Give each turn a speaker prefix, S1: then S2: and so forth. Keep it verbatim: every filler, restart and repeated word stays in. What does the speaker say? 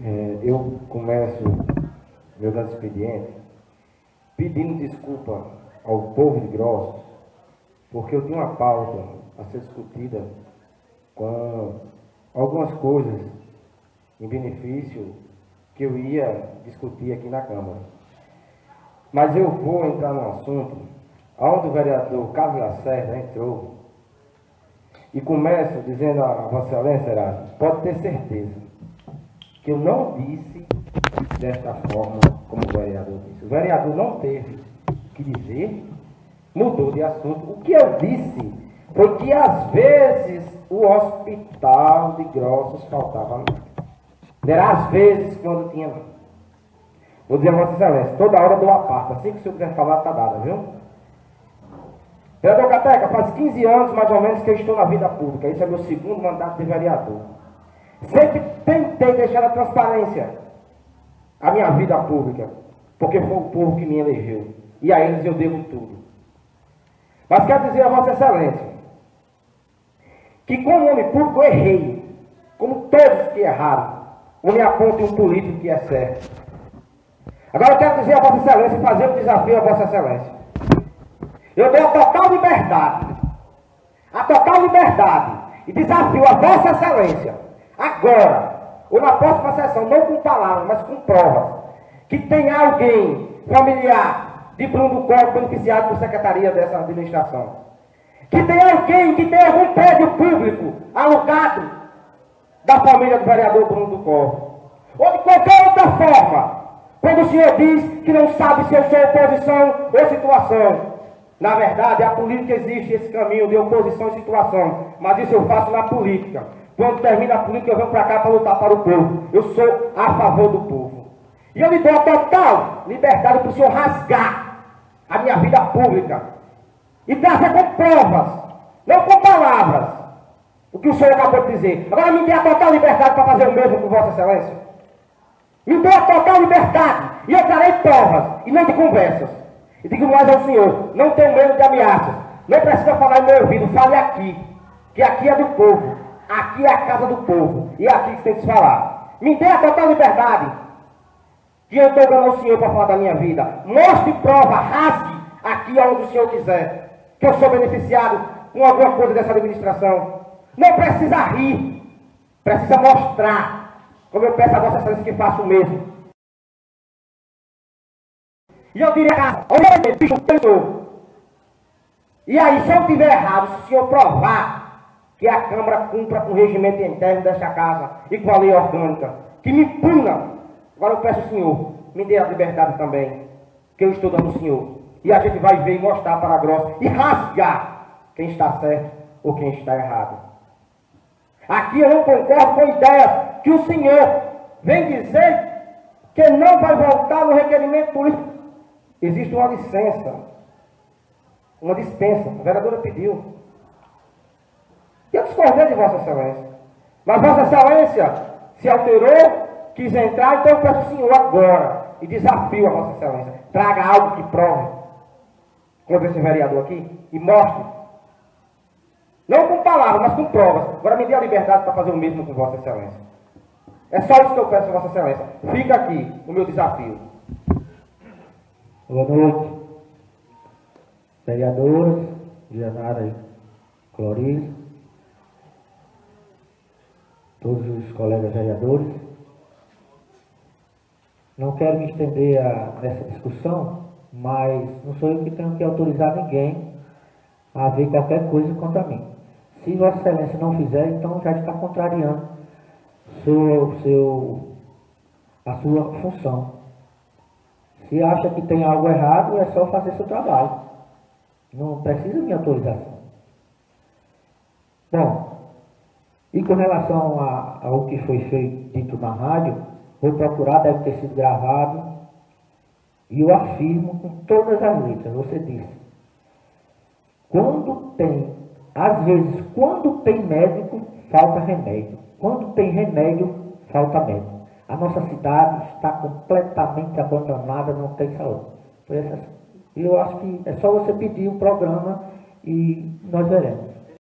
S1: É, eu começo meu grande expediente pedindo desculpa ao povo de Grossos, porque eu tinha uma pauta a ser discutida com algumas coisas em benefício que eu ia discutir aqui na Câmara. Mas eu vou entrar num assunto onde o vereador Carlos Lacerda entrou e começo dizendo a Vossa Excelência, Erasmo, pode ter certeza que eu não disse desta forma como o vereador disse. O vereador não teve o que dizer, mudou de assunto. O que eu disse foi que às vezes o hospital de Grossos faltava médico. Era às vezes quando tinha. Vou dizer a Vossa Excelência, toda hora eu dou a parte, assim que o senhor quiser falar, está dada, viu? Vereador Cateca, faz quinze anos mais ou menos que eu estou na vida pública. Esse é meu segundo mandato de vereador. Sempre tentei deixar a transparência a minha vida pública, porque foi o povo que me elegeu. E a eles eu devo tudo. Mas quero dizer a Vossa Excelência que como homem público eu errei, como todos que erraram, ou me apontem um político que é certo. Agora eu quero dizer a Vossa Excelência e fazer um desafio a Vossa Excelência. Eu dou a total liberdade, a total liberdade, e desafio a Vossa Excelência, agora, ou na próxima sessão, não com palavras, mas com provas, que tem alguém familiar de Bruno do Corpo beneficiado por secretaria dessa administração. Que tem alguém que tem algum prédio público alugado da família do vereador Bruno do Corpo. Ou de qualquer outra forma, quando o senhor diz que não sabe se eu sou oposição ou situação. Na verdade, a política existe esse caminho de oposição e situação, mas isso eu faço na política. Quando termina a política, eu venho para cá para lutar para o povo. Eu sou a favor do povo. E eu lhe dou a total liberdade para o senhor rasgar a minha vida pública e trazer com provas, não com palavras, o que o senhor acabou de dizer. Agora me dê a total liberdade para fazer o mesmo com Vossa Excelência. Me dê a total liberdade e eu trarei provas e não de conversas. E digo mais ao senhor, não tenho medo de ameaças. Não precisa falar no meu ouvido, fale aqui. Que aqui é do povo. Aqui é a casa do povo. E é aqui que tem que se falar. Me dê a total liberdade. Que eu estou dando ao senhor para falar da minha vida. Mostre prova, rasgue aqui onde o senhor quiser. Que eu sou beneficiado com alguma coisa dessa administração. Não precisa rir. Precisa mostrar. Como eu peço a Vossa Excelência que faça o mesmo. E eu diria, olha, bicho, pensou. E aí, se eu estiver errado, se o senhor provar que a Câmara cumpra com o regimento interno desta casa e com a lei orgânica, que me puna, agora eu peço ao senhor, me dê a liberdade também, que eu estou dando ao senhor. E a gente vai ver e mostrar para a grossa e rasgar quem está certo ou quem está errado. Aqui eu não concordo com ideias que o senhor vem dizer que não vai voltar no requerimento político. Existe uma licença, uma dispensa, a vereadora pediu. E eu discordei de Vossa Excelência. Mas Vossa Excelência se alterou, quis entrar, então eu peço ao senhor agora, e desafio a Vossa Excelência, traga algo que prove contra esse vereador aqui, e mostre. Não com palavras, mas com provas. Agora me dê a liberdade para fazer o mesmo com Vossa Excelência. É só isso que eu peço a Vossa Excelência. Fica aqui o meu desafio.
S2: Boa noite, vereadores, Janara e Cloris, todos os colegas vereadores. Não quero me estender a, nessa discussão, mas não sou eu que tenho que autorizar ninguém a ver qualquer coisa contra mim. Se Vossa Excelência não fizer, então já está contrariando seu, seu, a sua função. Se acha que tem algo errado, é só fazer seu trabalho. Não precisa de minha autorização. Bom, e com relação a, ao que foi feito, dito na rádio, vou procurar, deve ter sido gravado, e eu afirmo com todas as letras, você disse. Quando tem, às vezes, quando tem médico, falta remédio. Quando tem remédio, falta médico. A nossa cidade está completamente abandonada, não tem saúde. Eu acho que é só você pedir o programa e nós veremos.